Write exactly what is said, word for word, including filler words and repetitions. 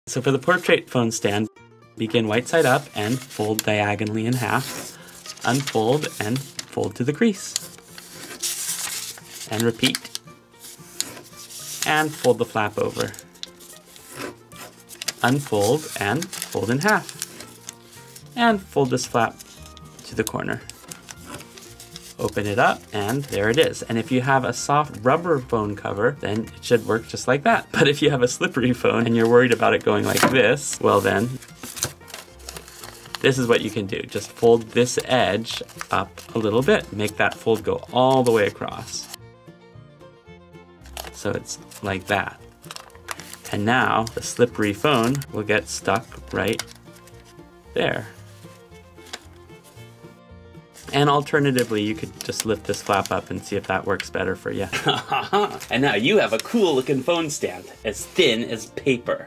So for the portrait phone stand, begin right side up and fold diagonally in half, unfold and fold to the crease. And repeat. And fold the flap over. Unfold and fold in half. And fold this flap to the corner. Open it up, and there it is. And if you have a soft rubber phone cover, then it should work just like that. But if you have a slippery phone and you're worried about it going like this, well then, this is what you can do. Just fold this edge up a little bit. Make that fold go all the way across. So it's like that. And now the slippery phone will get stuck right there. And alternatively, you could just lift this flap up and see if that works better for you. And now you have a cool looking phone stand, as thin as paper.